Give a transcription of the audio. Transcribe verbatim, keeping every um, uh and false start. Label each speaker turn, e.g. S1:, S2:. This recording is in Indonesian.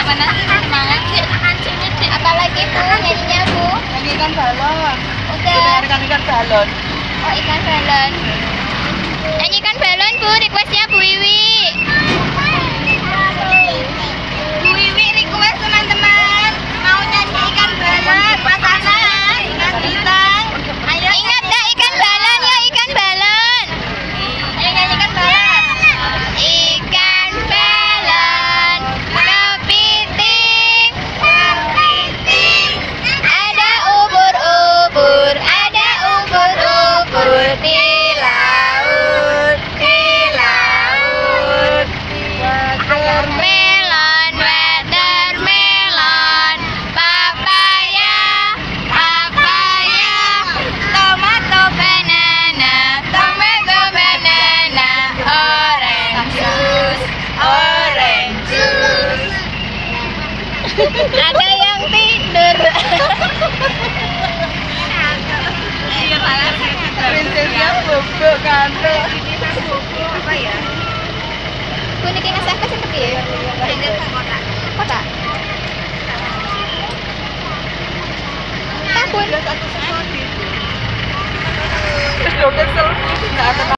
S1: mana sih semangat sih? Apalagi Bu nyanyinya Bu?
S2: Nyanyi ikan balon.
S1: Udah.
S2: Ikan ikan balon.
S1: Oh ikan balon. Nyanyikan balon Bu, requestnya Bu Wiwi. Bu Wiwi request teman-teman mau nyanyi ikan balon. Mas Anas, Mas Bintang. Ayo ingat gak ikan balon ya ikan balon. Ayo nyanyikan balon. Ikan balon kepiting, kepiting. Ada ubur-ubur, ada ubur-ubur di laut, di laut. Melon, watermelon, papaya, papaya, tomato, banana, tomato, banana, orange juice, orange juice. Ada yang tidur.
S2: Prinsesnya bobo kantor.
S1: Apa ya? Kuning mas apa seperti ya? Kota. Kota. Tahun.
S2: Terus dokter selfie tidak ada